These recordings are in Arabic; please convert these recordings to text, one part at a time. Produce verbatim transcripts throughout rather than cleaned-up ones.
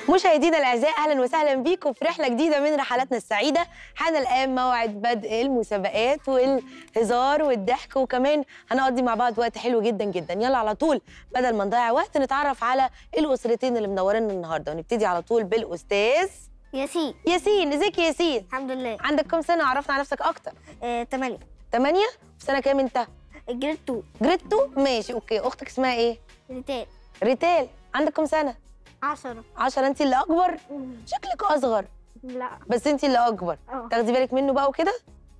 مشاهدينا الاعزاء، اهلا وسهلا بيكم في رحله جديده من رحلاتنا السعيده. حان الان موعد بدء المسابقات والهزار والضحك، وكمان هنقضي مع بعض وقت حلو جدا جدا. يلا على طول بدل ما نضيع وقت نتعرف على الاسرتين اللي منورينا النهارده، ونبتدي على طول بالاستاذ ياسين. ياسين. ازيك يا ياسين؟ الحمد لله. عندك كام سنه؟ عرفنا على نفسك اكتر. آه، تمانية. تمانية؟ في سنه كام انت؟ جريد اتنين. جريد اتنين. ماشي اوكي. اختك اسمها ايه؟ ريتال. ريتال. عندك كام سنه؟ عشرة. عشرة. انت اللي اكبر؟ شكلك اصغر لا. بس انت اللي اكبر. اه. تاخدي بالك منه بقى وكده.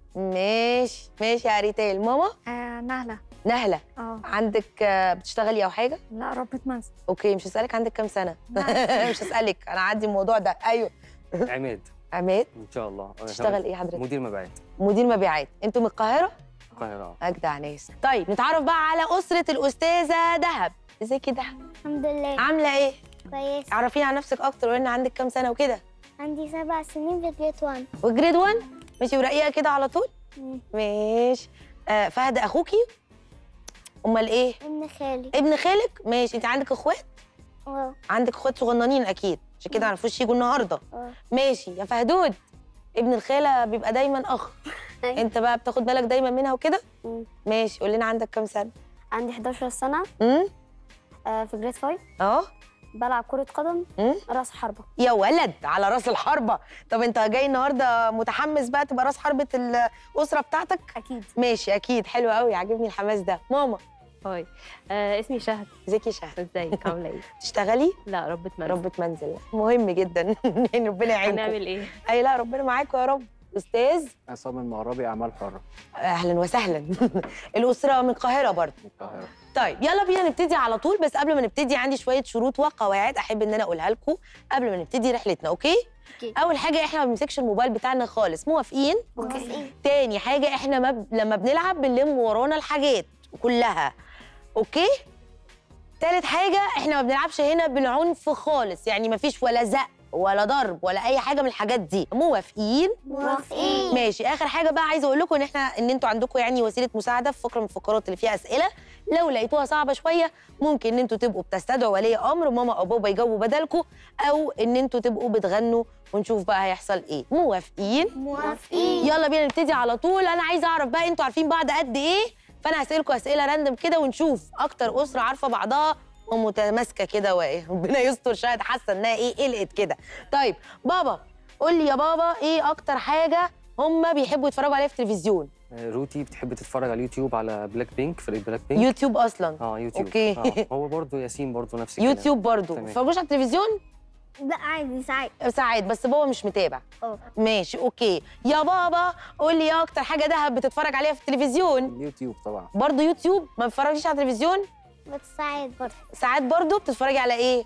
ماشي ماشي يا ريتال. ماما؟ آه نهلة. نهله. اه. عندك آه، بتشتغلي او حاجه؟ لا، ربة منزل. اوكي، مش هسالك عندك كام سنه. مش هسالك، انا عندي الموضوع ده. ايوه. عماد. عماد. ان شاء الله. تشتغل ايه حضرتك؟ مدير مبيعات. مدير مبيعات. انتوا من القاهره؟ القاهره. اجدع ناس. طيب نتعرف بقى على اسره الاستاذه دهب. ازيك يا دهب؟ الحمد لله. عامله ايه؟ كويس. عرفيني عن نفسك اكتر وقولنا عندك كام سنه وكده. عندي سبع سنين في جريد واحد. وجريد واحد. ماشي، ورقيقه كده على طول. مم. ماشي. آه فهد اخوكي؟ امال ايه؟ ابن خالي. ابن خالك؟ ماشي. انت عندك اخوات؟ اه. عندك اخوات صغننين اكيد، عشان كده ما عرفوش يجوا النهارده. اه. ماشي يا فهدود. ابن الخاله بيبقى دايما اخ. انت بقى بتاخد بالك دايما منها وكده؟ مم. ماشي. قول لنا عندك كام سنه؟ عندي حداشر سنة. امم آه، في جريد خمسة. اه. بلعب كرة قدم. امم راس حربة. يا ولد على راس الحربه. طب انت جاي النهارده متحمس بقى تبقى راس حربه الاسره بتاعتك؟ أكيد. ماشي اكيد. حلو قوي، عاجبني الحماس ده. ماما؟ هاي. آه اسمي شهد. ازيك يا شهد؟ ازيك عامله ايه؟ تشتغلي؟ لا، ربة منزل. ربة منزل مهم جدا. ربنا يعينكم. هنعمل ايه؟ اي لا، ربنا معاكم يا رب. استاذ عصام المغربي، اعمال حره. اهلا وسهلا. الاسره من القاهره برضه. القاهره. طيب يلا بينا نبتدي على طول، بس قبل ما نبتدي عندي شويه شروط وقواعد احب ان انا اقولها لكم قبل ما نبتدي رحلتنا. اوكي؟ أوكي. اول حاجه احنا ما بنمسكش الموبايل بتاعنا خالص. موافقين؟ موافقين. تاني حاجه احنا مب... لما بنلعب بنلم ورانا الحاجات كلها. اوكي؟ تالت حاجه احنا ما بنلعبش هنا بالعنف خالص، يعني ما فيش ولا زق ولا ضرب ولا اي حاجه من الحاجات دي. موافقين؟ موافقين. ماشي. اخر حاجه بقى عايزه اقول لكم ان احنا ان انتوا عندكم يعني وسيله مساعده في فقره من الفقرات اللي فيها اسئله. لو لقيتوها صعبه شويه ممكن ان انتوا تبقوا بتستدعوا ولي امر، ماما او بابا يجاوبوا بدلكم، او ان انتوا تبقوا بتغنوا ونشوف بقى هيحصل ايه. موافقين؟ موافقين. يلا بينا نبتدي على طول. انا عايزه اعرف بقى انتوا عارفين بعض قد ايه، فانا هسالكم اسئله راندم كده ونشوف اكتر اسره عارفه بعضها ومتماسكه كده. وايه ربنا يستر. شاهد حاسه انها ايه قلقت كده. طيب بابا قول لي يا بابا، ايه اكتر حاجه هم بيحبوا يتفرجوا عليها في التلفزيون؟ روتي بتحب تتفرج على اليوتيوب على بلاك بينك، فريق بلاك بينك. يوتيوب اصلا؟ اه يوتيوب. اوكي. آه. هو برضه ياسين برضه نفس الكلام. يوتيوب برضه. ما بيتفرجوش على التلفزيون؟ لا عادي ساعات. ساعات بس بابا مش متابع. اه. ماشي اوكي. يا بابا قول لي ايه اكتر حاجه دهب بتتفرج عليها في التلفزيون؟ اليوتيوب طبعا. برضه يوتيوب؟ ما بتتفرجيش على التلفزيون؟ بس ساعات برضه. ساعات برضه. بتتفرجي على ايه؟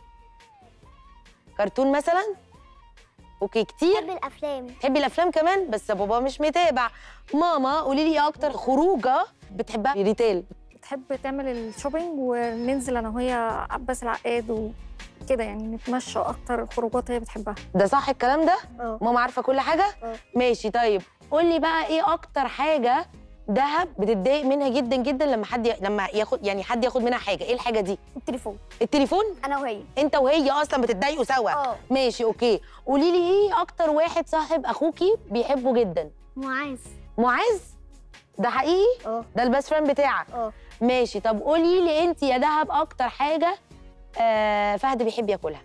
كرتون مثلا؟ اوكي. كتير؟ بحب الأفلام. تحبي الافلام كمان بس بابا مش متابع. ماما قولي لي ايه اكتر خروجه بتحبها؟ ريتال بتحب تعمل الشوبينج وننزل انا وهي عباس العقاد وكده، يعني نتمشى. اكتر خروجات هي بتحبها. ده صح الكلام ده؟ اه. ماما عارفه كل حاجه؟ اه. ماشي. طيب قولي بقى ايه اكتر حاجه دهب بتتضايق منها جدا جدا لما حد ي... لما ياخد يعني حد ياخد منها حاجه. ايه الحاجه دي؟ التليفون. التليفون؟ أنا وهي. انت وهي اصلا بتتضايقوا سوا؟ اه. ماشي اوكي. قولي لي ايه اكتر واحد صاحب اخوكي بيحبه جدا؟ معاذ. معاذ؟ ده حقيقي؟ اه. ده البيست فريند بتاعك؟ اه. ماشي. طب قولي لي انت يا دهب اكتر حاجه آه فهد بيحب ياكلها.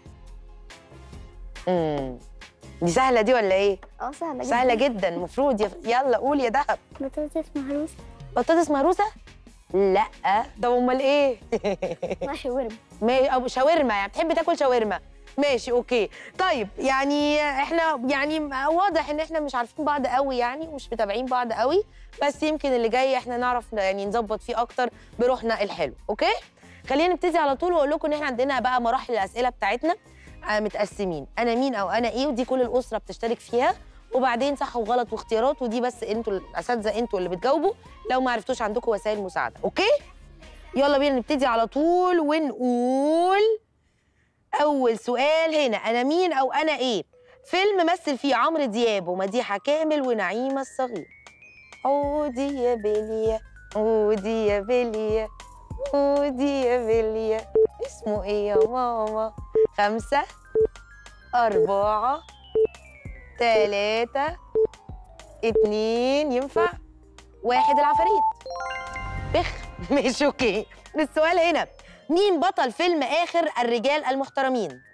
امم دي سهله دي ولا ايه؟ اه سهلة جدا. سهله جدا المفروض. يف... يلا قول يا دهب. بطاطس مهروسة. بطاطس مهروسه؟ لا. ده امال ايه؟ مع شاورما. ما او شاورما، يعني بتحبي تاكل شاورما. ماشي اوكي. طيب يعني احنا يعني واضح ان احنا مش عارفين بعض قوي يعني ومش متابعين بعض قوي، بس يمكن اللي جاي احنا نعرف يعني نظبط فيه اكتر بروحنا الحلو. اوكي؟ خلينا نبتدي على طول واقول لكم ان احنا عندنا بقى مراحل الاسئله بتاعتنا متقسمين. انا مين او انا ايه، ودي كل الاسره بتشترك فيها، وبعدين صح وغلط واختيارات، ودي بس انتوا الاساتذه انتوا اللي بتجاوبوا لو ما عرفتوش عندكم وسائل مساعده. اوكي؟ يلا بينا نبتدي على طول ونقول اول سؤال هنا. انا مين او انا ايه؟ فيلم مثل فيه عمرو دياب ومديحه كامل ونعيمه الصغير. عودي يا بلية عودي يا بلية عودي يا بلية. اسمه ايه يا ماما؟ خمسة أربعة تلاتة اتنين ينفع واحد العفاريت بخ. ماشي اوكي. السؤال هنا، مين بطل فيلم آخر الرجال المحترمين؟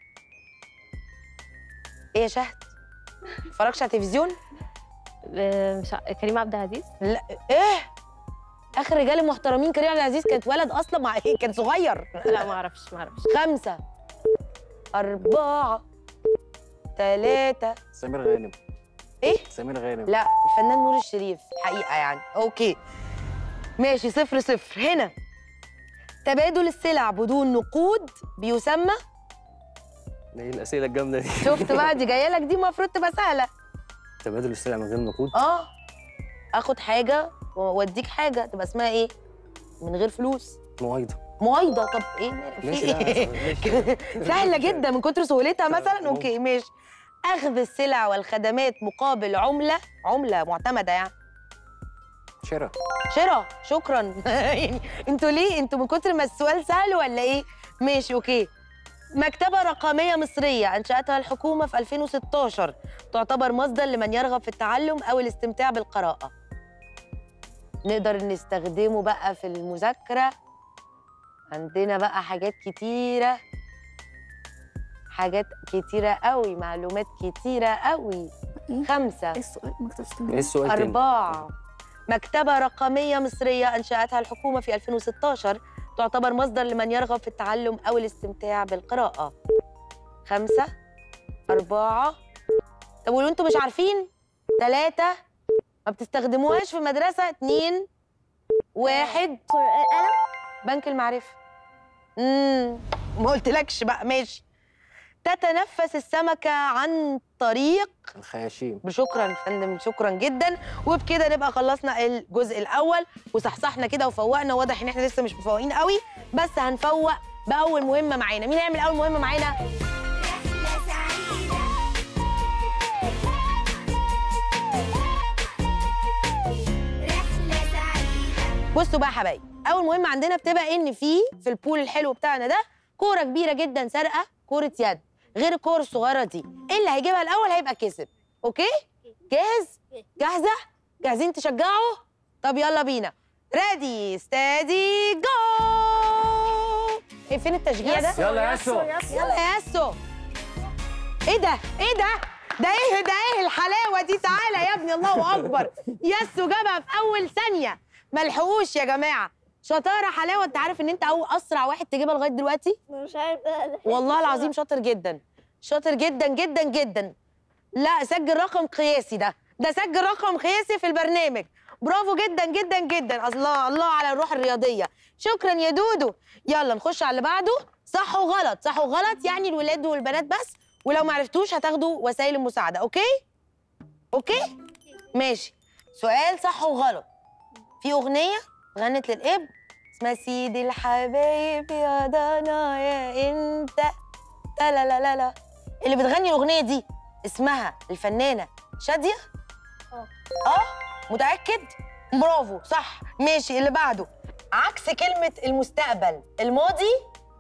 ايه يا شهد؟ متفرجش على التلفزيون؟ آه، مش ع- كريم عبد العزيز. لا ايه؟ آخر رجال المحترمين كريم عبد العزيز كانت ولد أصلا مع إيه؟ كان صغير. لا ما اعرفش ما اعرفش. خمسة أربعة تلاتة سمير غانم. إيه؟ سمير غانم. لا الفنان نور الشريف حقيقة يعني. أوكي ماشي. صفر صفر. هنا تبادل السلع بدون نقود بيسمى. ايه الاسئله الجامده دي؟ شفت بقى دي جايه لك، دي المفروض تبقى سهله. تبادل السلع من غير نقود. اه اخد حاجه واديك حاجه تبقى اسمها ايه؟ من غير فلوس. موايضه. موايضه. طب ايه في ماشي. لا، ايه؟ ماشي. سهله جدا من كتر سهولتها مثلا. ممكن. اوكي ماشي. اخذ السلع والخدمات مقابل عمله عمله معتمده يعني. شراء. شراء. شكرا. يعني انتوا ليه؟ انتوا من كتر ما السؤال سهل ولا ايه؟ ماشي اوكي. مكتبة رقمية مصرية أنشأتها الحكومة في ألفين وستاشر تعتبر مصدر لمن يرغب في التعلم أو الاستمتاع بالقراءة. نقدر نستخدمه بقى في المذاكرة. عندنا بقى حاجات كتيرة حاجات كتيرة قوي، معلومات كتيرة قوي. إيه؟ خمسة ايه السؤال؟ ما كتبتش ايه السؤال تاني؟ أربعة. مكتبة رقمية مصرية أنشأتها الحكومة في ألفين وستاشر تعتبر مصدر لمن يرغب في التعلم أو الاستمتاع بالقراءة. خمسة أربعة. طب ولو أنتوا مش عارفين؟ ثلاثة. ما بتستخدموهاش في المدرسة. اتنين واحد. قلم. بنك المعرفة. امم ما قلتلكش بقى. ماشي. تتنفس السمكة عن طريق. الخياشيم. شكرا يا فندم، شكرا جدا. وبكده نبقى خلصنا الجزء الاول وصحصحنا كده وفوقنا. واضح ان احنا لسه مش مفوقين قوي، بس هنفوق باول مهمه معانا. مين هيعمل اول مهمه معانا؟ بصوا بقى يا حبايبي، اول مهمه عندنا بتبقى ان في في البول الحلو بتاعنا ده كوره كبيره جدا زرقاء، كوره يد غير الكور الصغيره دي. اللي هيجيبها الاول هيبقى كسب. اوكي؟ جاهز؟ جاهزه؟ جاهزين تشجعوا؟ طب يلا بينا. ريدي ستادي جو. ايه فين التشجيع ده؟ يلا يا ياسو. يلا يا ياسو. ايه ده؟ ايه ده؟ ده ايه ده؟ ايه الحلاوه دي؟ تعالى يا ابني، الله اكبر. ياسو جابها في اول ثانيه. ملحقوش يا جماعه. شطاره حلاوه. انت عارف ان انت اول اسرع واحد تجيبها لغايه دلوقتي؟ مش عارف. والله العظيم شاطر جدا، شاطر جدا جدا جدا. لا سجل رقم قياسي. ده ده سجل رقم قياسي في البرنامج. برافو جدا جدا جدا. الله الله على الروح الرياضيه. شكرا يا دودو. يلا نخش على اللي بعده. صح وغلط. صح وغلط يعني الولاد والبنات بس، ولو ما عرفتوش هتاخدوا وسائل المساعده. اوكي اوكي ماشي. سؤال صح وغلط. في اغنيه غنت للاب اسمها سيدي الحبايب يا ضنا يا انت لا لا لا لا. اللي بتغني الاغنيه دي اسمها الفنانه شاديه. اه اه متاكد؟ برافو صح. ماشي اللي بعده. عكس كلمه المستقبل الماضي.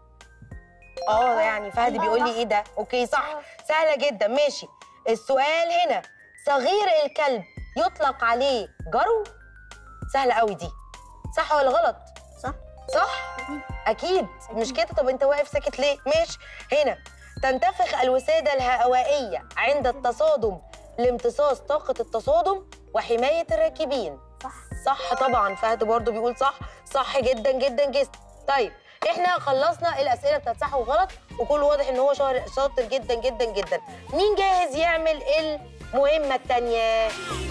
اه يعني فهد بيقول لي ايه ده. اوكي صح. سهله جدا. ماشي. السؤال هنا، صغير الكلب يطلق عليه جرو. سهله قوي دي. صح ولا غلط؟ صح. صح اكيد. مش كده؟ طب انت واقف ساكت ليه؟ ماشي. هنا تنتفخ الوساده الهوائيه عند التصادم لامتصاص طاقه التصادم وحمايه الراكبين. صح. صح طبعا. فهد برضو بيقول صح. صح جدا جدا جدا. طيب احنا خلصنا الاسئله بتاعت صح وغلط، وكل واضح ان هو شاطر جدا جدا جدا. مين جاهز يعمل المهمه الثانيه؟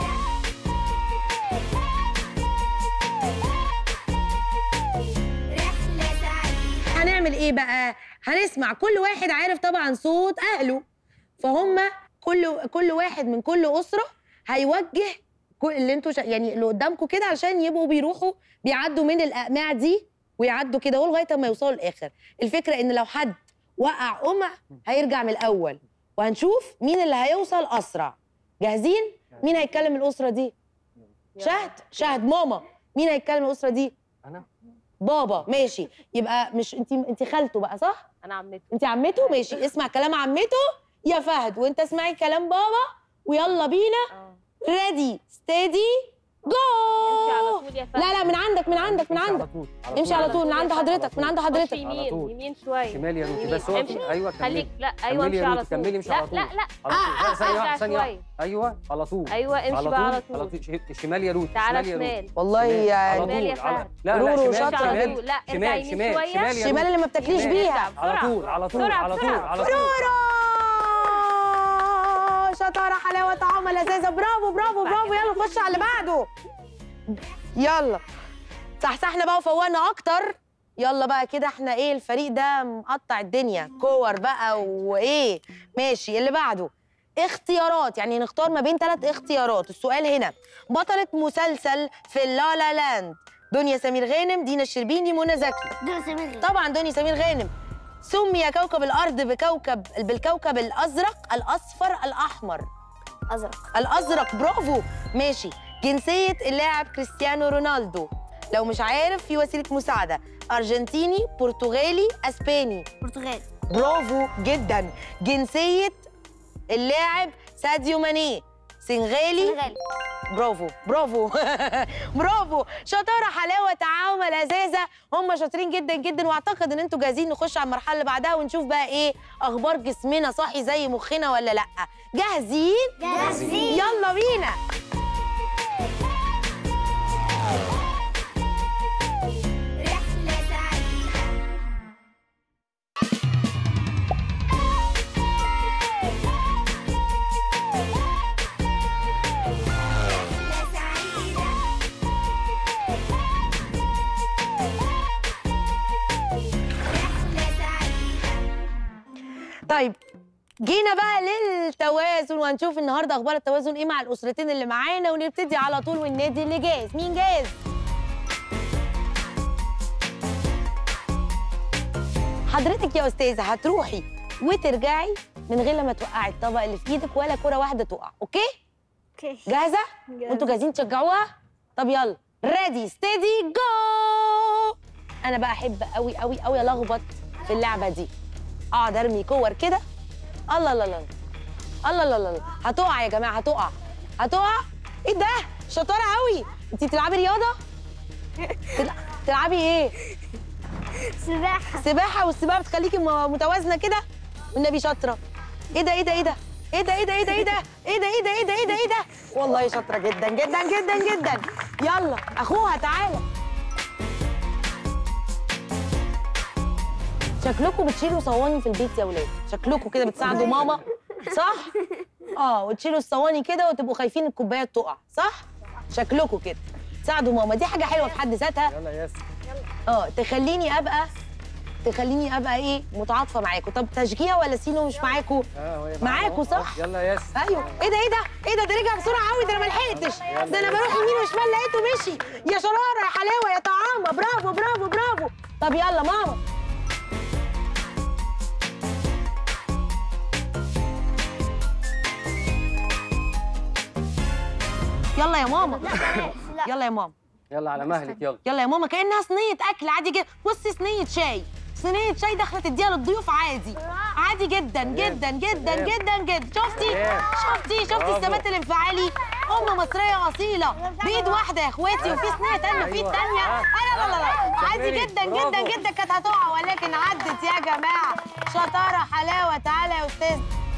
هنعمل ايه بقى؟ هنسمع كل واحد عارف طبعا صوت اهله، فهم كل كل واحد من كل اسره هيوجه كل اللي انتوا شا... يعني اللي قدامكم كده علشان يبقوا بيروحوا بيعدوا من الاقماع دي ويعدوا كده اهو لغايه ما يوصلوا للاخر. الفكره ان لو حد وقع قمع هيرجع من الاول، وهنشوف مين اللي هيوصل اسرع. جاهزين؟ مين هيتكلم الاسره دي؟ شهد. شهد ماما. مين هيتكلم الاسره دي؟ انا. بابا. ماشي. يبقى مش انت انت خالته بقى صح؟ انا عمته. انت عمته. ماشي. اسمع كلام عمته يا فهد، وانت اسمعي كلام بابا ويلا بينا. ريدي ستيدي جو. امشي على طول يا فهد. لا لا، من عندك من عندك من امشي على عندك طول، امشي على طول من عند حضرتك من عند خش حضرتك. يمين طول. يمين شويه. شمال يا روتي، يمين. بس هو امشي. ايوه كملي. خليك لا ايوه كملي يا امشي على روتي، طول. كملي امشي لا على طول. لا لا على طول. لا، ثانية ارجع واحدة، ثانية شوية. واحدة. ايوه على طول. ايوه امشي بقى على على طول. طول. ش- شمال يا روتي. تعالى شمال يا روتي. شمال. والله على يعني شمال يا طول. على- فهد. لا لا رورو شمال شاطرة. شمال لا ارجع شمال يمين شمال شويه. شمال يا الشمال روتي. اللي ما بتاكليش شمال. بيها. على بسرعة. طول على طول بسرعة، على طول بسرعة. على طول. رورو شطاره، حلاوه، طعم، لذاذه. برافو برافو برافو. يلا نخش على اللي بعده. يلا صحصحنا بقى وفوقنا اكتر. يلا بقى كده احنا ايه، الفريق ده مقطع الدنيا كور بقى وايه. ماشي، اللي بعده اختيارات، يعني نختار ما بين ثلاث اختيارات. السؤال هنا: بطلة مسلسل في لا لا لاند، دنيا سمير غانم، دينا الشربيني، منى زكي. دول سمير. طبعا دنيا سمير غانم. سمي كوكب الارض بكوكب بالكوكب الازرق، الاصفر، الاحمر. ازرق. الازرق، برافو. ماشي. جنسيه اللاعب كريستيانو رونالدو، لو مش عارف في وسيله مساعده: ارجنتيني، برتغالي، اسباني. برتغالي. برافو جدا. جنسيه اللاعب ساديو ماني، سنغالي. سنغالي. برافو برافو برافو. شطاره، حلاوه، تعاون، لذاذه. هم شاطرين جدا جدا، واعتقد ان انتوا جاهزين نخش على المرحله اللي بعدها ونشوف بقى ايه اخبار جسمنا، صاحي زي مخنا ولا لا. جاهزين؟ جاهزين. يلا بينا. رحلة سعيدة. رحلة سعيدة. رحلة سعيدة. طيب جينا بقى للتوازن، وهنشوف النهارده اخبار التوازن ايه مع الاسرتين اللي معانا، ونبتدي على طول. والنادي اللي جاهز، مين جاهز؟ حضرتك يا استاذه هتروحي وترجعي من غير لما توقعي الطبق اللي في ايدك ولا كره واحده تقع، اوكي؟ اوكي. جاهزه؟ وانتوا جاهزين تشجعوها؟ طب يلا، ريدي ستيدي جو. انا بقى احب قوي قوي قوي الخبط في اللعبه دي، اقعد ارمي كور كده. الله الله الله الله الله الله، هتقع يا جماعه، هتقع هتقع. ايه ده؟ شطاره قوي. انتي بتلعبي رياضه؟ تلع- تلعبي ايه؟ سباحة. سباحه، والسباحه بتخليكي م- متوازنه كده. والنبي شاطره. ايه ده ايه ده ايه ده ايه ده ايه ده ايه ده ايه ده ايه ده ايه ده ايه ده ايه ده ايه ده والله شاطره جدا جدا جدا جدا. يلا اخوها تعالى. شكلكم بتشيلوا صواني في البيت يا ولاد، شكلكم كده بتساعدوا ماما، صح؟ اه، وتشيلوا الصواني كده وتبقوا خايفين الكوبايه تقع، صح؟ شكلكم كده تساعدوا ماما، دي حاجه حلوه في حد ذاتها. يلا يا ياسر. اه، تخليني ابقى تخليني ابقى ايه، متعاطفه معاكم. طب تشجيع ولا سينو مش معاكم؟ اه، هو معاكوا، معانا. صح؟ يلا يا ياسر. ايوه. ايه ده ايه ده ايه ده ده رجع بسرعه قوي، ده انا ما لحقتش، ده انا بروح يمين وشمال لقيته مشي. يا شراره يا حلاوه يا طعامه، برافو برافو برافو. طب يلا ماما. يلا يا ماما. لا. يلا يا ماما. يلا على مهلك. يلا يلا يا ماما، كأنها صينية أكل عادي جدا. بصي صينية شاي، صينية شاي داخلة تديها للضيوف عادي عادي جدا جدا جدا جدا جدا. شفتي؟ شفتي شفتي الثبات الانفعالي؟ أم مصرية أصيلة بإيد واحدة يا إخواتي، وفي صينية تانية وفي إيد تانية. لا لا لا عادي جدا جدا جدا، كانت هتقع ولكن عدت يا جماعة. شطارة، حلاوة. تعالى يا أستاذ.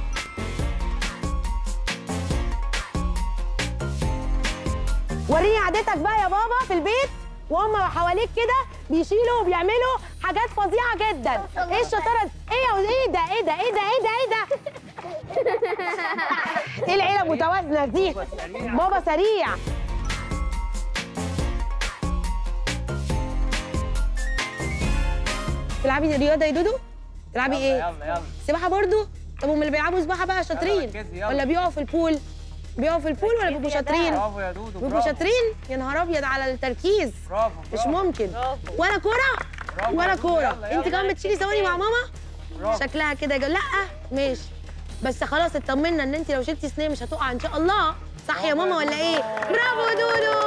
وريني عادتك بقى يا بابا في البيت وهم حواليك كده بيشيلوا وبيعملوا حاجات فظيعه جدا. ايه الشطاره؟ ايه يا ايه ده ايه ده ايه ده ايه ده ايه ده ايه العيله المتوازنه دي؟ بابا سريع. تلعبي رياضه يا دودو؟ تلعبي ايه؟ يلا يلا. سباحه برضو؟ طب هم اللي بيلعبوا سباحه بقى شاطرين ركزي، يلا. ولا بيقعوا في البول؟ بيقعوا في البول ولا بيبقوا شاطرين؟ برافو يا دودو، بيبقوا برافو. شاطرين؟ يا نهار ابيض على التركيز. برافو مش برافو. ممكن. برافو. ولا كوره برافو ولا يا دودو، كوره. يلا، يلا. انت كمان بتشيلي ثواني مع ماما؟ برافو. شكلها كده جو... لا ماشي، بس خلاص اطمنا ان انت لو شلتي صينيه مش هتقع ان شاء الله، صح يا ماما ولا ايه؟ برافو يا دودو.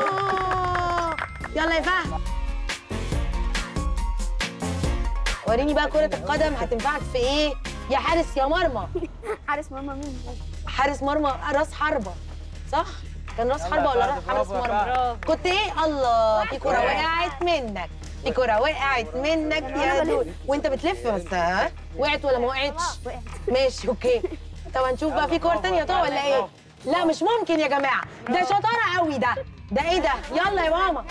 يلا يا فهد، وريني بقى كرة القدم هتنفعك في ايه؟ يا حارس يا مرمى. حارس ماما مين؟ حارس مرمى راس حربة صح؟ كان راس حربة ولا راس حارس مرمى؟ كنت ايه؟ الله في كرة وقعت منك، في كرة وقعت منك يا دود وانت بتلف بس ها؟ وقعت ولا ما وقعتش؟ ماشي اوكي. طب هنشوف بقى في كور تانية طبعا ولا ايه؟ لا مش ممكن يا جماعة، ده شطارة قوي ده، ده ايه ده؟ يلا يا ماما.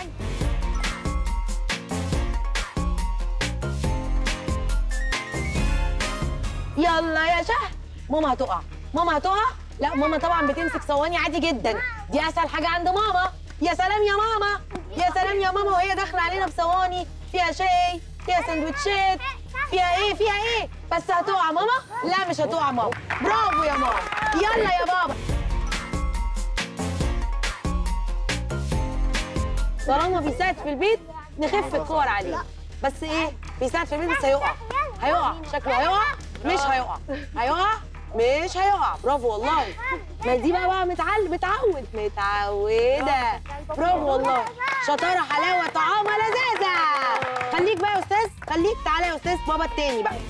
يلا يا شهد. ماما هتقع، ماما هتقع. لا ماما طبعا بتمسك صواني عادي جدا، دي اسهل حاجه عند ماما. يا سلام يا ماما، يا سلام يا ماما وهي داخله علينا بصواني فيها شاي، فيها سندوتشات، فيها ايه فيها ايه. بس هتقع ماما؟ لا مش هتقع ماما. برافو يا ماما. يلا يا بابا. طالما بيساعد في البيت نخف الكور عليه. بس ايه بيساعد في البيت بس هيقع، هيقع شكله هيقع. مش هيقع، هيقع مش هيقع. برافو والله. ما دي بقى بقى متعلم متعود متعوده. برافو والله. شطاره حلاوه طعامه لذاذه. خليك بقى يا استاذ، خليك. تعالى يا استاذ بابا التاني بقى.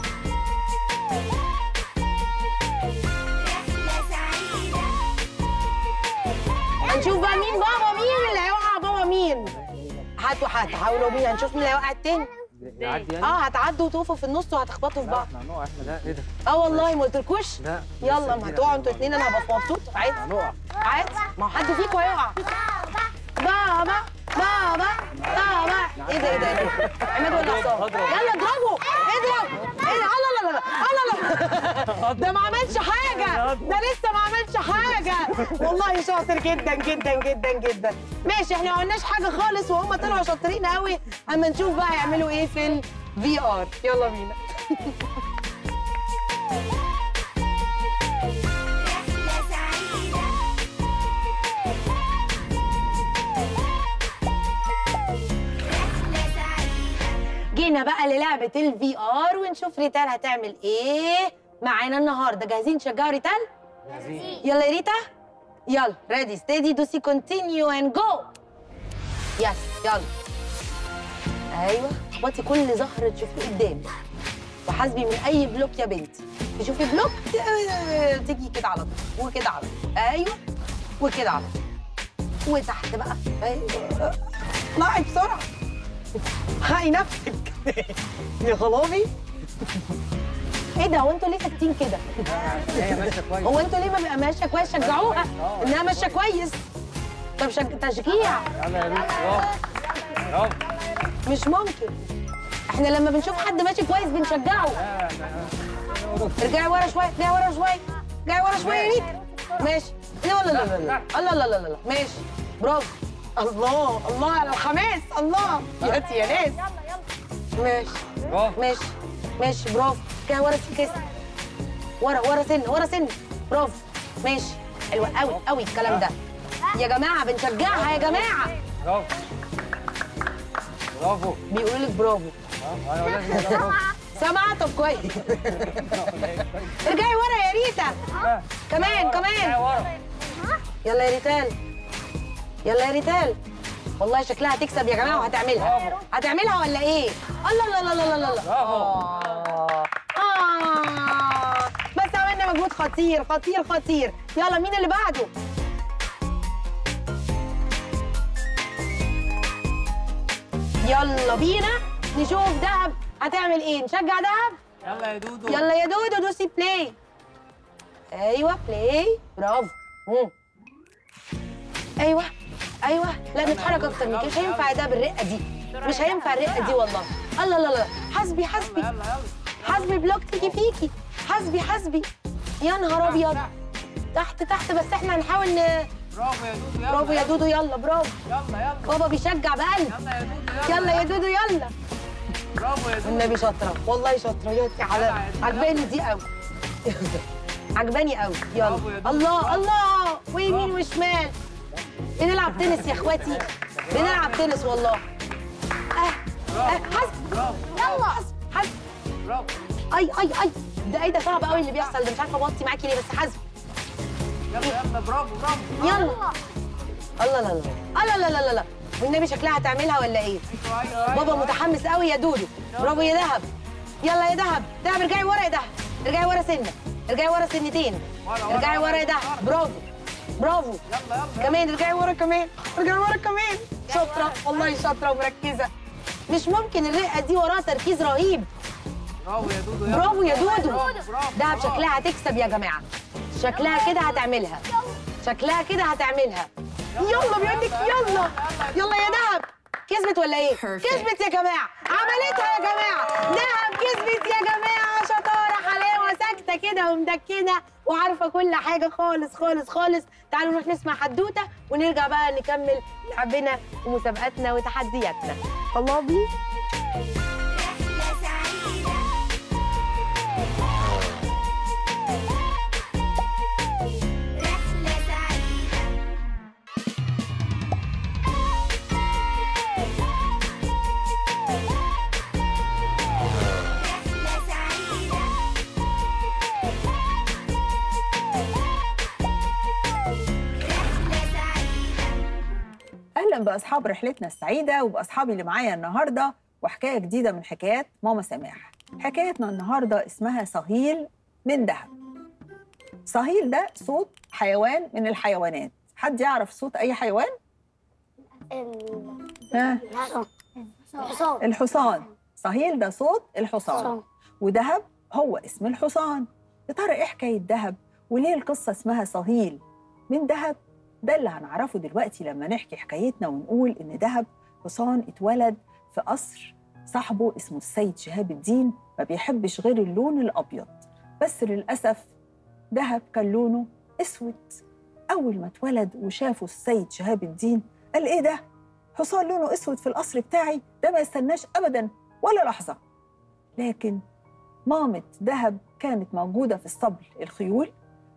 هنشوف بقى مين بابا، مين اللي هيوقع بابا مين. هاتوا هتحاولوا مين، هنشوف مين اللي هيوقع التاني. نعدي يعني؟ اه هتعدوا وتقفوا في النص وهتخبطوا في بعض. احنا هنقع احنا. لا ايه ده؟ اه والله ما قلتلكوش. لا يلا ما هتقعوا انتوا الاثنين انا هبقى مبسوط. عادي هنقع عادي، ما هو حد فيكم هيقع. بابا بابا بابا. ايه ده ايه ده ايه ده؟ عماد ولا عصام؟ يلا اضربوا اضرب. ايه ده؟ الله لا لا لا الله لا. ده ما عملش حاجه، ده لسه ما عملش حاجه. والله شاطر جدا جدا جدا جدا. ماشي احنا ما عملناش حاجه خالص وهم طلعوا شاطرين قوي. اما نشوف بقى هيعملوا ايه في الفي ار. يلا بينا. جينا بقى للعبة الفي ار ونشوف ريتال هتعمل ايه معانا النهارده. جاهزين تشجعوا ريتال؟ جاهزين. يلا يا ريتا. يلا ريدي ستيدي دوسي كونتينيو اند جو. يس يلا. ايوه اخبطي كل زهر تشوفيه قدامك وحاسبي من اي بلوك يا بنتي. تشوفي بلوك تيجي كده على طول وكده على طول. ايوه وكده على طول وتحت بقى. ايوه اطلعي بسرعه. هاي نفسك. يا خلابي. ايه ده هو انتوا ليه ساكتين كده؟ هي ماشيه كويس. هو انتوا ليه ما بيبقى ماشيه كويس؟ شجعوها انها ماشيه كويس. طب شج... تشجيع. يلا يا بنت. برافو برافو. مش ممكن. احنا لما بنشوف حد ماشي كويس بنشجعه. ارجعي ورا شويه، ارجعي ورا شويه، ارجعي ورا شويه يا ريت. ماشي. لا لا لا لا لا لا لا لا ماشي. برافو. الله الله على الحماس. الله يا انت يا ناس. ماشي برافو. ماشي ماشي. برافو. كده ورا كيس. ورا ورا سن ورا سن. برافو. ماشي. حلوه قوي قوي الكلام ده. يا جماعه بنشجعها يا جماعه. برافو برافو. بيقولوا لك برافو. اه انا لازم أقول برافو. سامعه؟ طب كويس. ارجعي ورا يا ريتا. كمان كمان. يلا يا ريتال. يلا يا ريتال. والله شكلها هتكسب يا جماعه وهتعملها. هتعملها ولا ايه؟ الله لا لا لا لا لا. اه اه بس عملنا مجهود خطير خطير خطير. يلا مين اللي بعده؟ يلا بينا نشوف دهب هتعمل ايه. نشجع دهب. يلا يا دودو. يلا يا دودو دوسي بلاي. ايوه بلاي. برافو. مم. ايوه ايوه. لا نتحرك اكتر من كده. مش هينفع ده بالرقه دي. مش هينفع الرقه دي والله. الله لا لا. حسبي حسبي حسبي بلوك تيجي فيكي. حسبي حسبي. يا نهار ابيض. تحت تحت بس احنا هنحاول ن... برافو يا دودو. يلا برافو يا دودو. يلا برافو. يلا يلا. بابا بيشجع بقلب. يلا يا دودو. يلا يا دودو يلا. برافو يا دودو. النبي شاطره والله شاطره. يا على عجباني دي قوي. عجباني قوي. يلا. الله الله ويمين وشمال. بنلعب تنس يا اخواتي. بنلعب تنس والله. اه اه حسب. يلا حسب حسب. برافو. اي اي اي. ده ايه ده صعب قوي اللي بيحصل ده. مش عارفه اوطي معاكي ليه بس حسب. يلا يلا. برافو برافو. يلا. الله لا لا. الله لا لا لا. والنبي شكلها هتعملها ولا ايه؟ بابا متحمس قوي يا دودو. برافو يا دهب. يلا يا دهب. دهب ارجعي ورا يا دهب. ارجعي ورا سنه، ارجعي ورا سنتين، ارجعي ورا يا دهب. برافو برافو. يلا يلا كمان ارجعي ورا كمان، ارجعي ورا كمان. شاطره والله، شاطره ومركزه. مش ممكن الرقه دي وراها تركيز رهيب. برافو يا دودو. يلا. برافو يا دودو. برافو برافو. دهب شكلها هتكسب يا جماعه، شكلها كده هتعملها، شكلها كده هتعملها. يلا بيقول لك يلا يلا يا دهب. كسبت ولا ايه؟ كسبت يا جماعه، عملتها يا جماعه. دهب كسبت يا جماعه، شطاره حلاوه، ساكته كده ومدكنه وعارفه كل حاجه خالص خالص خالص. تعالوا نروح نسمع حدوته ونرجع بقى نكمل لعبنا ومسابقاتنا وتحدياتنا. الله بيه. رحلة سعيدة. رحلة سعيدة. رحلة سعيدة. رحلة سعيدة. اهلا باصحاب رحلتنا السعيده وباصحابي اللي معايا النهارده وحكايه جديده من حكايات ماما سماح. حكايتنا النهارده اسمها صهيل من دهب. صهيل ده صوت حيوان من الحيوانات. حد يعرف صوت اي حيوان؟ ها؟ الحصان. الحصان. صهيل ده صوت الحصان، ودهب هو اسم الحصان. يا ترى ايه حكايه دهب وليه القصه اسمها صهيل من دهب؟ ده اللي هنعرفه دلوقتي لما نحكي حكايتنا ونقول إن دهب حصان اتولد في قصر صاحبه اسمه السيد شهاب الدين، ما بيحبش غير اللون الأبيض، بس للأسف دهب كان لونه أسود. أول ما اتولد وشافه السيد شهاب الدين قال إيه ده؟ حصان لونه أسود في القصر بتاعي؟ ده ما يستناش أبداً ولا لحظة. لكن مامة دهب كانت موجودة في اسطبل الخيول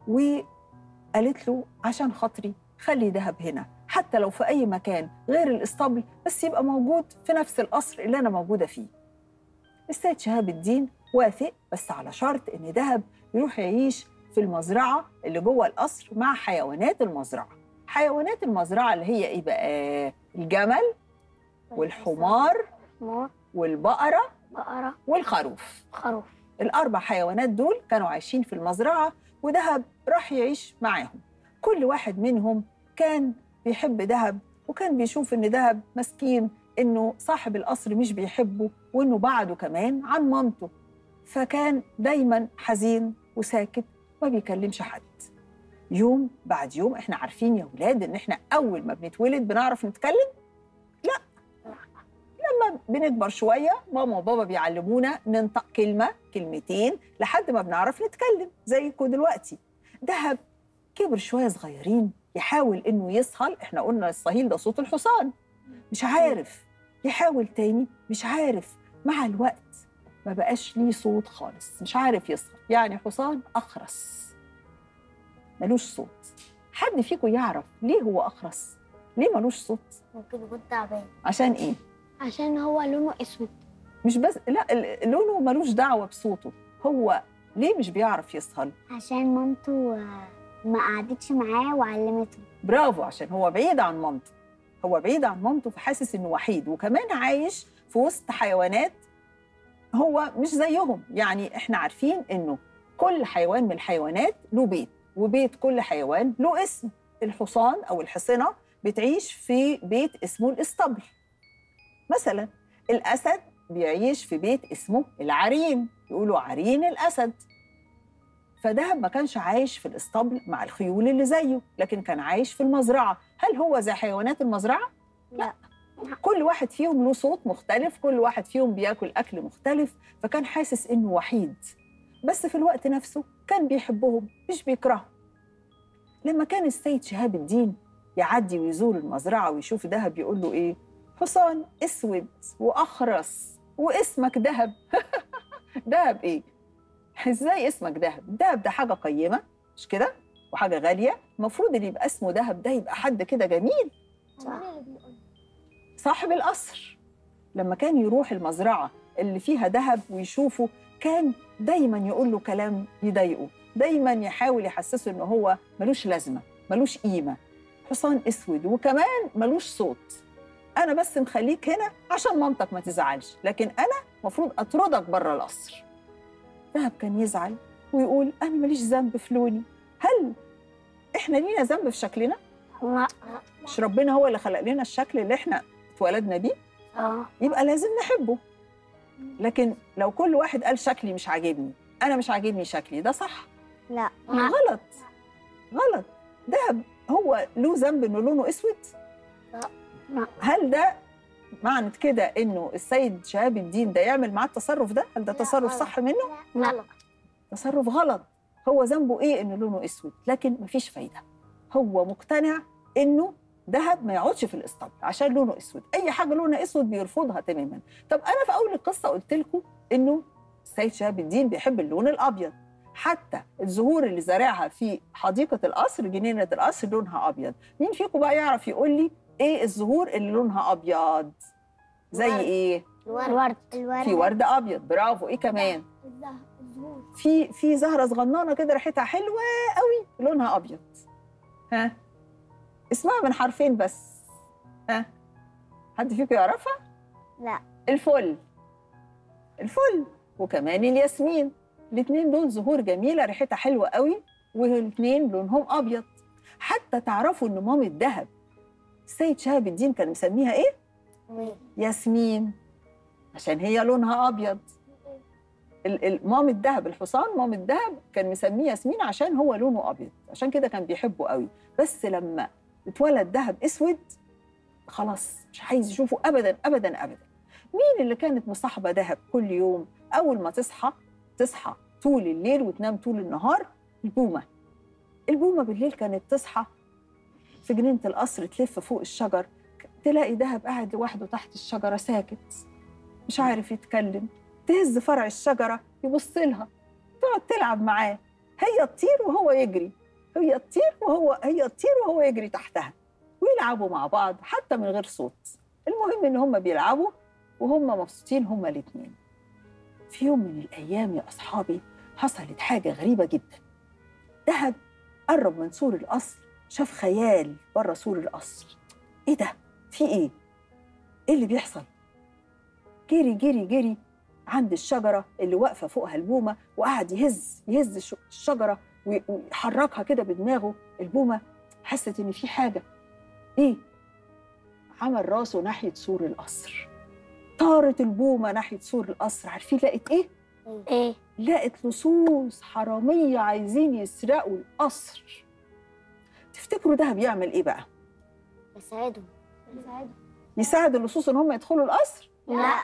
وقالت له عشان خاطري خلي دهب هنا، حتى لو في أي مكان غير الاسطبل، بس يبقى موجود في نفس القصر اللي أنا موجودة فيه. السيد شهاب الدين وافق، بس على شرط إن دهب يروح يعيش في المزرعة اللي جوه القصر مع حيوانات المزرعة. حيوانات المزرعة اللي هي إيه بقى؟ الجمل والحمار والبقرة بقرة. والخروف. خروف. الأربع حيوانات دول كانوا عايشين في المزرعة ودهب راح يعيش معاهم. كل واحد منهم كان بيحب دهب، وكان بيشوف إن دهب مسكين، إنه صاحب القصر مش بيحبه، وإنه بعده كمان عن مامته، فكان دايماً حزين وساكت ما بيكلمش حد. يوم بعد يوم، إحنا عارفين يا ولاد إن إحنا أول ما بنتولد بنعرف نتكلم؟ لا، لما بنكبر شوية ماما وبابا بيعلمونا ننطق كلمة كلمتين لحد ما بنعرف نتكلم زيكم دلوقتي. دهب كبر شوية صغيرين يحاول إنه يصهل. إحنا قلنا الصهيل ده صوت الحصان، مش عارف. يحاول تاني، مش عارف. مع الوقت ما بقاش ليه صوت خالص، مش عارف يصهل. يعني حصان أخرس ملوش صوت. حد فيكم يعرف ليه هو أخرس؟ ليه ملوش صوت؟ ممكن يكون تعبان. عشان إيه؟ عشان هو لونه اسود. مش بس، لا، ال- لونه ملوش دعوة بصوته. هو ليه مش بيعرف يصهل؟ عشان مامته آه، ما قعدتش معاه وعلمته. برافو، عشان هو بعيد عن مامته. هو بعيد عن مامته فحاسس إنه وحيد، وكمان عايش في وسط حيوانات هو مش زيهم. يعني إحنا عارفين إنه كل حيوان من الحيوانات له بيت، وبيت كل حيوان له اسم. الحصان أو الحصنة بتعيش في بيت اسمه الاسطبل مثلا. الأسد بيعيش في بيت اسمه العرين، يقولوا عرين الأسد. فدهب ما كانش عايش في الاسطبل مع الخيول اللي زيه، لكن كان عايش في المزرعة. هل هو زي حيوانات المزرعة؟ لا. كل واحد فيهم له صوت مختلف، كل واحد فيهم بياكل أكل مختلف، فكان حاسس إنه وحيد. بس في الوقت نفسه كان بيحبهم مش بيكرههم. لما كان السيد شهاب الدين يعدي ويزور المزرعة ويشوف دهب يقول له إيه؟ حصان اسود واخرس واسمك دهب. دهب ايه؟ ازاي اسمك دهب؟ دهب ده حاجه قيمه مش كده؟ وحاجه غاليه، المفروض اللي يبقى اسمه دهب ده يبقى حد كده جميل. صح. صاحب القصر لما كان يروح المزرعه اللي فيها دهب ويشوفه كان دايما يقول له كلام يضايقه، دايما يحاول يحسسه ان هو ملوش لازمه، ملوش قيمه. حصان اسود وكمان ملوش صوت. أنا بس مخليك هنا عشان مامتك ما تزعلش، لكن أنا مفروض أطردك بره القصر. دهب كان يزعل ويقول انا ماليش ذنب في لوني. هل احنا لينا ذنب في شكلنا؟ لا. مش ربنا هو اللي خلق لنا الشكل اللي احنا اتولدنا بيه؟ اه. يبقى لازم نحبه. لكن لو كل واحد قال شكلي مش عاجبني، انا مش عاجبني شكلي، ده صح؟ لا. غلط غلط. دهب هو له ذنب انه لونه اسود؟ لا. هل ده معنى كده انه السيد شهاب الدين ده يعمل معاه التصرف ده؟ هل ده تصرف صح منه؟ لا. تصرف غلط. هو ذنبه ايه انه لونه اسود؟ لكن مفيش فايده. هو مقتنع انه دهب ما يقعدش في الاسطبل عشان لونه اسود، اي حاجه لونها اسود بيرفضها تماما. طب انا في اول القصه قلت لكم انه السيد شهاب الدين بيحب اللون الابيض، حتى الزهور اللي زارعها في حديقه القصر، جنينه القصر، لونها ابيض. مين فيكم بقى يعرف يقول لي ايه الزهور اللي لونها ابيض؟ زي الورد. ايه؟ الورد. الورد. في ورد ابيض، برافو. ايه كمان؟ في في زهره صغننه كده ريحتها حلوه قوي لونها ابيض. ها؟ اسمها من حرفين بس. ها؟ حد فيكم يعرفها؟ لا. الفل. الفل وكمان الياسمين. الاثنين دول زهور جميله ريحتها حلوه قوي، والاثنين لونهم ابيض. حتى تعرفوا ان مامة دهب السيد شهاب الدين كان مسميها ايه؟ ياسمين، عشان هي لونها ابيض. مامة دهب الحصان، مامة دهب كان مسميه ياسمين عشان هو لونه ابيض، عشان كده كان بيحبه قوي. بس لما اتولد دهب اسود خلاص مش عايز يشوفه ابدا ابدا ابدا. مين اللي كانت مصاحبه دهب كل يوم؟ اول ما تصحى تصحى طول الليل وتنام طول النهار، البومه. البومه بالليل كانت تصحى في جنينه القصر، تلف فوق الشجر، تلاقي دهب قاعد لوحده تحت الشجره ساكت مش عارف يتكلم. تهز فرع الشجره يبص لها، تقعد تلعب معاه، هي تطير وهو يجري، هي تطير وهو هي تطير وهو يجري تحتها، ويلعبوا مع بعض حتى من غير صوت. المهم ان هم بيلعبوا وهم مبسوطين هم الاثنين. في يوم من الايام يا اصحابي حصلت حاجه غريبه جدا. دهب قرب من سور القصر، شاف خيال بره سور القصر. ايه ده؟ في ايه؟ ايه اللي بيحصل؟ جري جري جري عند الشجره اللي واقفه فوقها البومه، وقعد يهز يهز الشجره ويحركها كده بدماغه. البومه حست ان في حاجه. ايه؟ عمل راسه ناحيه سور القصر. طارت البومه ناحيه سور القصر. عارفين لقت ايه؟ ايه؟ لقت لصوص حراميه عايزين يسرقوا القصر. تفتكروا ده بيعمل ايه بقى؟ يساعدهم. يساعدهم. يساعد اللصوص ان هم يدخلوا القصر؟ لا.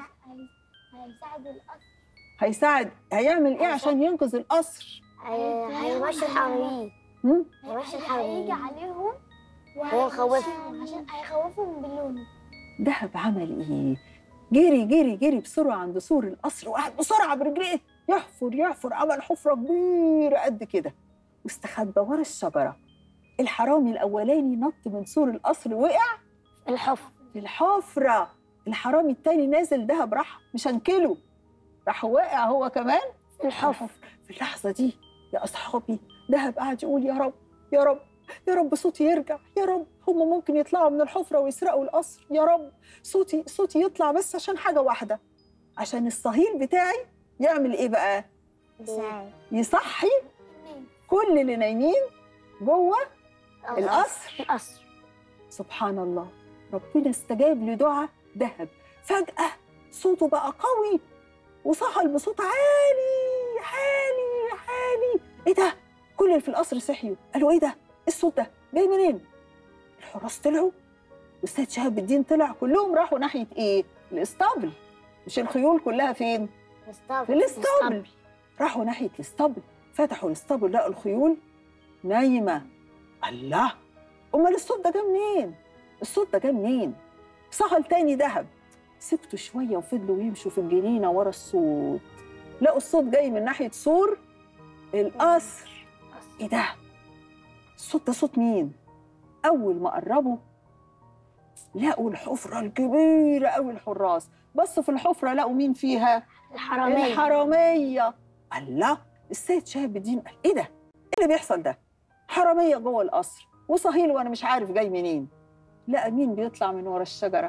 هيساعد القصر. هيساعد. هيعمل ايه عشان ينقذ القصر؟ هيمشي الحراميين. هم؟ هيمشي الحراميين. هيجي عليهم وهيخوفهم عشان هيخوفهم باللون. دهب عمل ايه؟ جري جري جري بسرعه عند سور القصر، وقعد بسرعه برجليه يحفر يحفر. عمل حفره كبيره قد كده واستخبى ورا الشجره. الحرامي الاولاني نط من سور القصر، وقع الحفر في الحفره. الحرامي التاني نازل، دهب راح مشنكله، راح واقع هو كمان في الحفر. في اللحظه دي يا اصحابي دهب قاعد يقول يا رب يا رب يا رب صوتي يرجع، يا رب هم ممكن يطلعوا من الحفره ويسرقوا القصر، يا رب صوتي صوتي يطلع بس عشان حاجه واحده، عشان الصهيل بتاعي يعمل ايه بقى؟ يساعد. يصحي كل اللي نايمين جوه القصر. القصر. سبحان الله، ربنا استجاب لدعاء دهب. فجأة صوته بقى قوي وصهل بصوت عالي عالي عالي. ايه ده؟ كل اللي في القصر صحيوا، قالوا ايه ده؟ ايه الصوت ده؟ جاي منين؟ الحراس طلعوا والسيد شهاب الدين طلع، كلهم راحوا ناحية ايه؟ الاسطبل. مش الخيول كلها فين؟ في الاسطبل. راحوا ناحية الاسطبل، فتحوا الاسطبل لقوا الخيول نايمة. الله، امال الصوت ده جه منين؟ الصوت ده جه منين؟ صهل تاني دهب. سكتوا شويه وفضلوا يمشوا في الجنينه ورا الصوت، لقوا الصوت جاي من ناحيه سور القصر. ايه ده؟ الصوت ده صوت مين؟ اول ما قربوا لقوا الحفره الكبيره قوي. الحراس بصوا في الحفره لقوا مين فيها؟ الحراميه. الحراميه. الله، السيد شهاب الدين قال ايه ده؟ ايه اللي بيحصل ده؟ حراميه جوه القصر وصهيل وانا مش عارف جاي منين. لقى مين بيطلع من ورا الشجره؟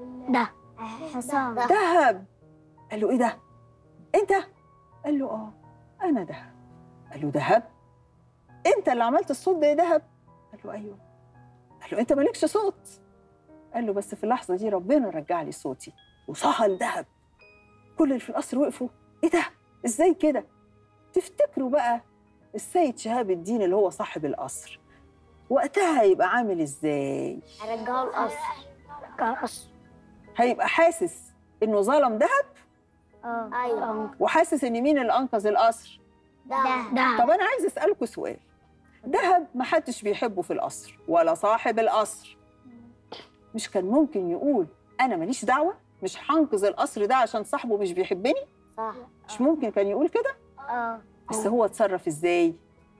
ده حصان. دهب. قال له ايه ده؟ انت؟ قال له اه أنا دهب. قال له دهب؟ أنت اللي عملت الصوت ده يا دهب؟ قال له أيوه. قال له أنت مالكش صوت. قال له بس في اللحظة دي ربنا رجع لي صوتي وصهى لدهب. كل اللي في القصر وقفوا، إيه ده؟ إزاي كده؟ تفتكروا بقى السيد شهاب الدين اللي هو صاحب القصر وقتها هيبقى عامل إزاي؟ هرجعه القصر. رجعه القصر. هيبقى حاسس إنه ظلم دهب اه ايوه. وحاسس إن مين اللي أنقذ القصر؟ ده ده طب أنا عايز أسألكوا سؤال. دهب ما حدش بيحبه في القصر ولا صاحب القصر. مش كان ممكن يقول أنا ماليش دعوة؟ مش هنقذ القصر ده عشان صاحبه مش بيحبني؟ صح. مش ممكن كان يقول كده؟ اه بس هو اتصرف إزاي؟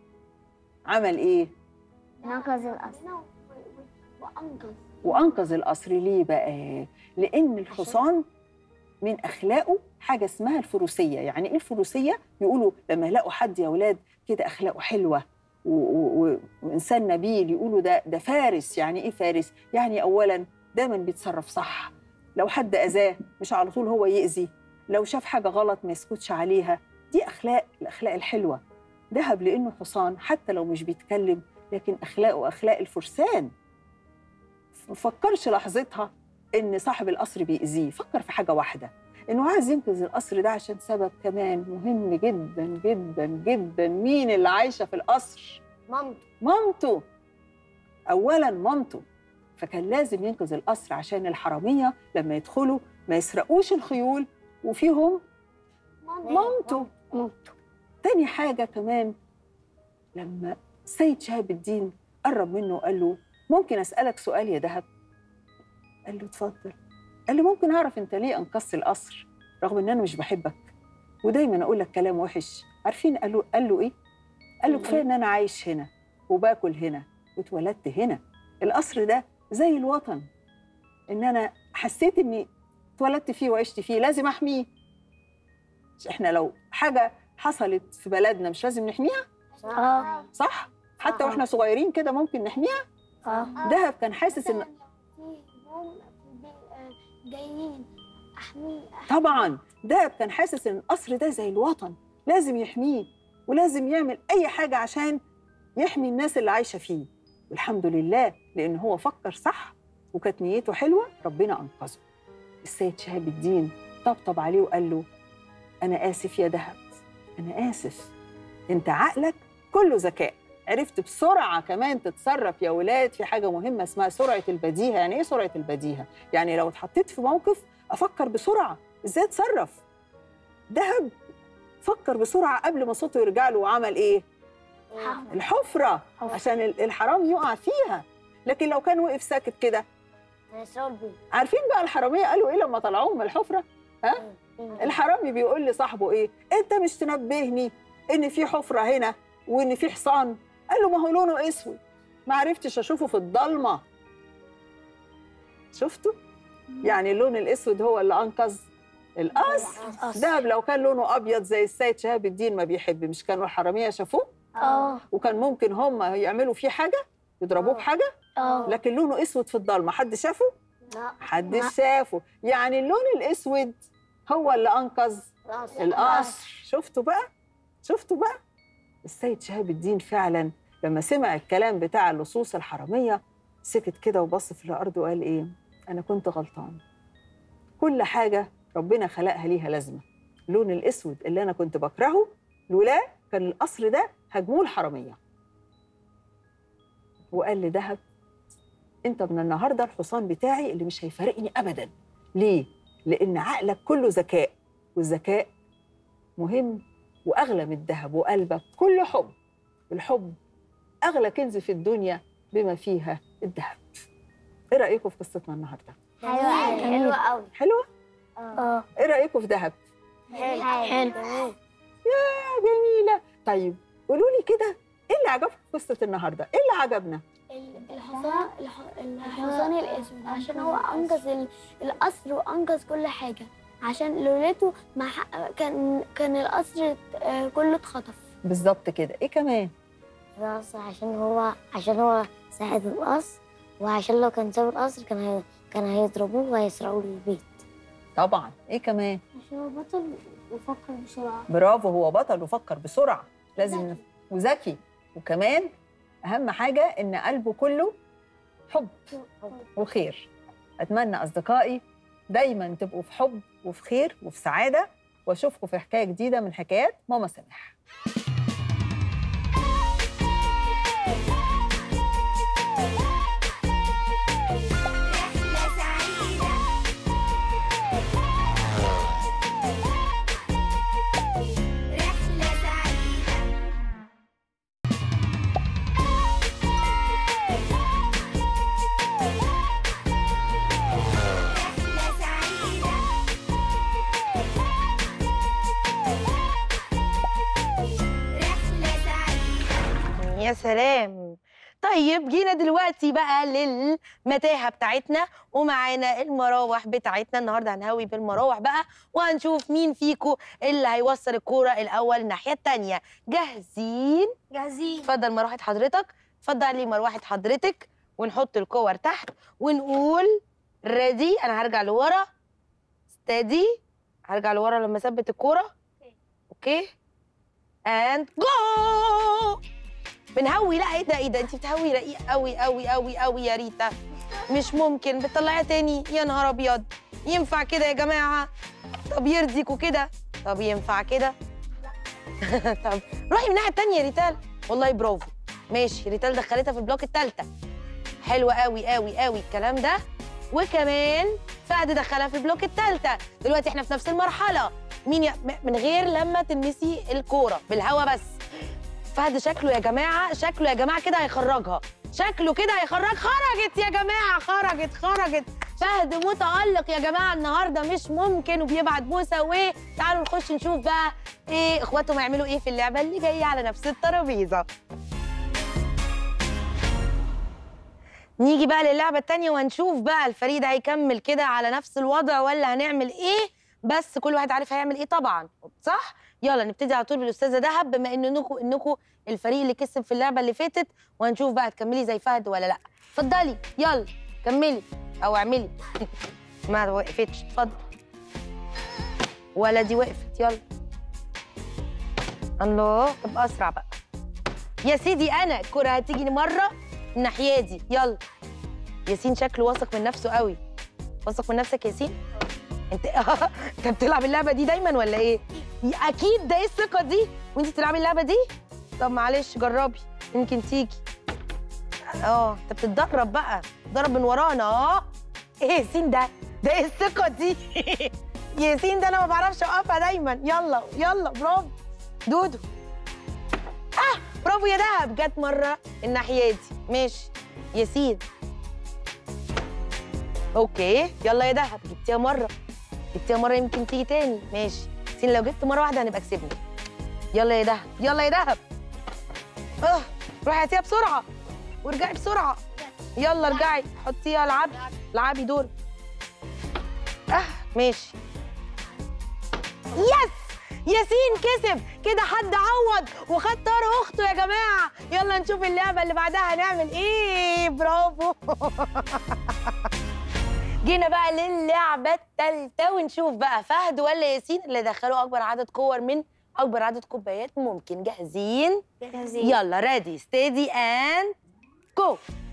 عمل إيه؟ نقذ القصر وانقذ. وأنقذ القصر ليه بقى؟ لأن الحصان من أخلاقه حاجة اسمها الفروسية. يعني إيه الفروسية؟ يقولوا لما يلاقوا حد يا ولاد كده أخلاقه حلوة و- و- وإنسان نبيل يقولوا ده ده فارس. يعني إيه فارس؟ يعني أولاً دايماً بيتصرف صح. لو حد أذاه مش على طول هو يأذي. لو شاف حاجة غلط ما يسكتش عليها. دي أخلاق الأخلاق الحلوة. دهب لأنه حصان حتى لو مش بيتكلم لكن أخلاقه أخلاق الفرسان. ما فكرش لحظتها إن صاحب القصر بيأذيه، فكر في حاجة واحدة، إنه عايز ينقذ القصر ده عشان سبب كمان مهم جدا جدا جدا. مين اللي عايشة في القصر؟ مامته. مامته. أولاً مامته. فكان لازم ينقذ القصر عشان الحرامية لما يدخلوا ما يسرقوش الخيول وفيهم مامته. مامته. تاني حاجة كمان لما السيد شهاب الدين قرب منه وقال له ممكن أسألك سؤال يا دهب؟ قال له اتفضل. قال له ممكن أعرف أنت ليه أنقذت القصر رغم إن أنا مش بحبك ودايماً أقول لك كلام وحش؟ عارفين قال له قال له إيه؟ قال له كفاية إن أنا عايش هنا وباكل هنا واتولدت هنا. القصر ده زي الوطن، إن أنا حسيت إني اتولدت فيه وعشت فيه لازم أحميه. مش إحنا لو حاجة حصلت في بلدنا مش لازم نحميها؟ اه صح؟ حتى وإحنا صغيرين كده ممكن نحميها؟ اه. دهب كان حاسس إن جايين احميه. طبعاً دهب كان حاسس إن القصر ده زي الوطن لازم يحميه ولازم يعمل أي حاجة عشان يحمي الناس اللي عايشة فيه. والحمد لله لأن هو فكر صح وكانت نيته حلوة ربنا أنقذه. السيد شهاب الدين طبطب عليه وقال له أنا آسف يا دهب، أنا آسف. أنت عقلك كله ذكاء، عرفت بسرعة كمان تتصرف يا ولاد في حاجة مهمة اسمها سرعة البديهة. يعني إيه سرعة البديهة؟ يعني لو اتحطيت في موقف أفكر بسرعة إزاي أتصرف. دهب فكر بسرعة قبل ما صوته يرجع له وعمل إيه؟ الحفرة عشان الحرام يقع فيها. لكن لو كان وقف ساكت كده، عارفين بقى الحرامية قالوا إيه لما طلعوهم من الحفرة؟ ها؟ الحرامي بيقول لصاحبه إيه؟ أنت مش تنبهني إن في حفرة هنا وإن في حصان؟ قال له ما هو لونه أسود، ما عرفتش أشوفه في الضلمة. شفتوا؟ يعني اللون الأسود هو اللي أنقذ القصر. دهب لو كان لونه أبيض زي السيد شهاب الدين ما بيحب، مش كانوا الحرامية شافوه؟ اه. وكان ممكن هم يعملوا فيه حاجة يضربوه بحاجة؟ اه. لكن لونه أسود في الضلمة حد شافه؟ لا. حد شافه. يعني اللون الأسود هو اللي أنقذ القصر. شفتوا بقى؟ شفتوا بقى؟ السيد شهاب الدين فعلا لما سمع الكلام بتاع اللصوص الحرامية سكت كده وبص في الأرض وقال إيه؟ أنا كنت غلطان. كل حاجة ربنا خلقها ليها لازمة. اللون الأسود اللي أنا كنت بكرهه لولا كان القصر ده هجموه الحرامية. وقال لدهب أنت من النهاردة الحصان بتاعي اللي مش هيفارقني أبداً. ليه؟ لأن عقلك كله ذكاء، والذكاء مهم وأغلى من الذهب، وقلبك كله حب. الحب أغلى كنز في الدنيا بما فيها الذهب. إيه رأيكم في قصتنا النهاردة؟ حلوة حلوة قوي. حلوة؟ اه. إيه رأيكم في ذهب؟ حلو حلو. يا جميلة. طيب قولوا لي كده إيه اللي عجبكم في قصة النهاردة؟ إيه اللي عجبنا؟ الحصان الحصان الاسود عشان هو انقذ ال- القصر وانقذ كل حاجه. عشان لولته ما حق- كان كان القصر آه، كله اتخطف. بالظبط كده. إيه كمان؟ بس عشان هو عشان هو ساعد القصر، وعشان لو كان ساب القصر كان هي... كان هيضربوه وهيسرقوا البيت. طبعا. ايه كمان؟ عشان هو بطل وفكر بسرعة. برافو، هو بطل وفكر بسرعه، لازم وذكي، وكمان اهم حاجه ان قلبه كله حب وخير. اتمنى اصدقائي دايما تبقوا في حب وفي خير وفي سعاده، واشوفكم في حكايه جديده من حكايات ماما سماح. يا سلام. طيب جينا دلوقتي بقى للمتاهه بتاعتنا، ومعانا المراوح بتاعتنا. النهارده هنهوي بالمراوح بقى، وهنشوف مين فيكم اللي هيوصل الكوره الاول الناحيه الثانيه. جاهزين؟ جاهزين. اتفضل مروحه حضرتك، اتفضلي مروحه حضرتك، ونحط الكور تحت ونقول ريدي. انا هرجع لورا، ستادي، هرجع لورا لما اثبت الكوره. اوكي اند جو. بنهوي. لا ايه ده ايه ده انت بتهوي رقيق قوي قوي قوي قوي يا ريتا، مش ممكن. بتطلعيها تاني؟ يا نهار ابيض. ينفع كده يا جماعه؟ طب يرضيكوا كده؟ طب ينفع كده؟ طب روحي من الناحيه التانيه يا ريتال. والله برافو. ماشي، ريتال دخلتها في البلوك الثالثه. حلوه قوي قوي قوي الكلام ده. وكمان فهد دخلها في البلوك الثالثه. دلوقتي احنا في نفس المرحله. مين ي... من غير لما تلمسي الكوره، بالهوا بس. فهد شكله يا جماعه، شكله يا جماعه كده هيخرجها، شكله كده هيخرج. خرجت يا جماعه، خرجت خرجت. فهد متألق يا جماعه النهارده، مش ممكن، وبيبعت بوسه. وتعالوا نخش نشوف بقى ايه اخواتهم هيعملوا ايه في اللعبه اللي جايه على نفس الترابيزه. نيجي بقى للعبه الثانيه وهنشوف بقى الفريق ده هيكمل كده على نفس الوضع ولا هنعمل ايه. بس كل واحد عارف هيعمل ايه طبعا، صح؟ يلا نبتدي على طول بالاستاذه دهب، بما انكم انكم الفريق اللي كسب في اللعبه اللي فاتت، وهنشوف بقى هتكملي زي فهد ولا لا. اتفضلي يلا كملي او اعملي. ما وقفتش. اتفضل. ولا دي وقفت. يلا. الله. طب اسرع بقى يا سيدي. انا الكره هتيجي مره الناحيه دي. يلا. ياسين شكله واثق من نفسه قوي. واثق من نفسك يا ياسين؟ انت انت بتلعب اللعبه دي دايما ولا ايه؟ اكيد. ده ايه الثقه دي وانت بتلعبي اللعبه دي؟ طب معلش جربي يمكن تيجي. اه انت بتتدرب بقى، بتتدرب من ورانا. اه ايه ياسين ده؟ ده ايه الثقه دي؟ ياسين ده انا ما بعرفش اوقفها دايما. يلا يلا برافو دودو. اه برافو يا دهب، جت مره الناحيه دي. ماشي ياسين. اوكي يلا يا دهب، جبتيها مره، جبتيها مره يمكن تيجي تاني. ماشي ياسين، لو جبت مره واحده هنبقى كسبنا. يلا يا دهب، يلا يا دهب. اه روحي هاتيها بسرعه وارجعي بسرعه. يلا ارجعي حطيها. العبي العبي دور. اه ماشي. يس ياسين كسب كده. حد عوض وخد طار اخته يا جماعه. يلا نشوف اللعبه اللي بعدها هنعمل ايه. برافو. جينا بقى للعبه الثالثه ونشوف بقى فهد ولا ياسين اللي دخلوا اكبر عدد كور من اكبر عدد كوبايات ممكن. جاهزين؟ جاهزين. يلا ريدي ستيدي اند جو.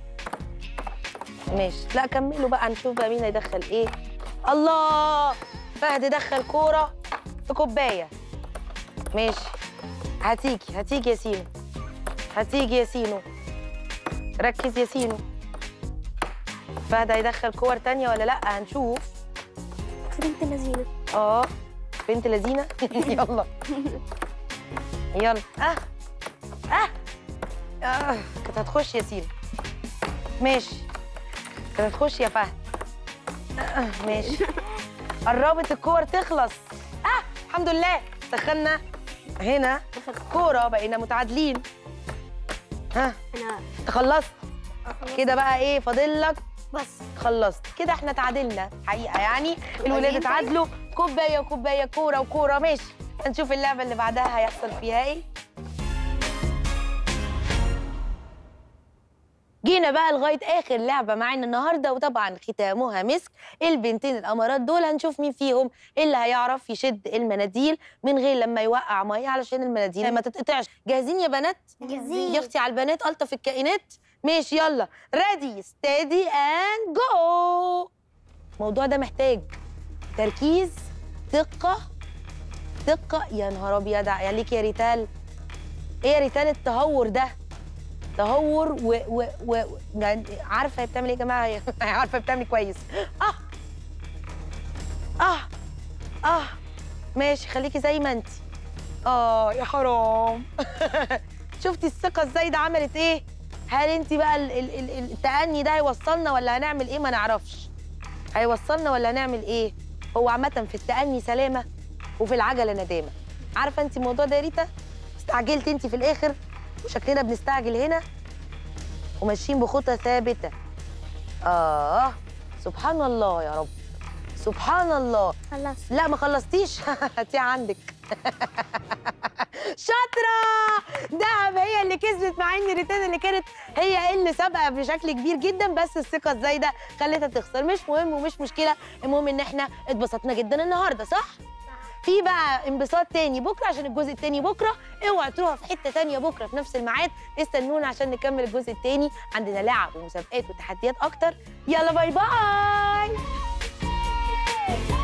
ماشي. لا كملوا بقى نشوف بقى مين هيدخل ايه. الله. فهد دخل كوره في كوبايه. ماشي. هتيجي هتيجي يا سينو، هتيجي يا سينو. ركز يا سينو. فهد هيدخل كور تانية ولا لا؟ هنشوف. بنت لذيذة. اه بنت لذينة. يلا يلا. اه اه اه كانت هتخش يا سينو. ماشي كانت هتخش يا فهد. آه. ماشي. قربت الكور تخلص. اه الحمد لله. دخلنا هنا كورة، بقينا متعادلين. ها أنا خلصت كده بقى. ايه فاضل لك؟ بس خلصت كده. احنا تعادلنا حقيقة يعني. الولاد اتعادلوا كوباية وكوباية، كورة وكورة. ماشي. هنشوف اللعبة اللي بعدها هيحصل فيها ايه. جينا بقى لغايه اخر لعبه معانا النهارده، وطبعا ختامها مسك. البنتين الامارات دول هنشوف مين فيهم اللي هيعرف يشد المناديل من غير لما يوقع ميه علشان المناديل ما تتقطعش. جاهزين يا بنات؟ جاهزين. يا اختي على البنات الطف الكائنات. ماشي يلا، ريدي ستيدي اند جو. الموضوع ده محتاج تركيز، دقه دقه. يا نهار ابيض عليك يا ريتال. ايه يا ريتال التهور ده؟ تهور و, و, و... يعني عارفه هي بتعمل ايه يا جماعه؟ هي عارفه بتعمل كويس. اه اه اه ماشي، خليكي زي ما انت. اه يا حرام. شفتي الثقه الزايده عملت ايه؟ هل انت بقى ال ال ال التأني ده هيوصلنا ولا هنعمل ايه؟ ما نعرفش هيوصلنا ولا هنعمل ايه. هو عامه في التأني سلامه وفي العجله ندامه. عارفه انت الموضوع ده يا ريتا؟ استعجلت انت في الاخر وشكلنا بنستعجل هنا وماشيين بخطى ثابته. اه سبحان الله يا رب، سبحان الله. خلصت. لا ما خلصتيش. هاتيها عندك. شاطره. دهب هي اللي كسبت، مع ان ريتان اللي كانت هي اللي سابقه بشكل كبير جدا، بس الثقه الزايده خلتها تخسر. مش مهم ومش مشكله، المهم ان احنا اتبسطنا جدا النهارده، صح؟ في بقى انبساط تاني بكره عشان الجزء التاني بكره. اوعوا تروحوا في حته تانيه بكره في نفس الميعاد. استنونا عشان نكمل الجزء التاني. عندنا لعب ومسابقات وتحديات اكتر. يلا باي باي.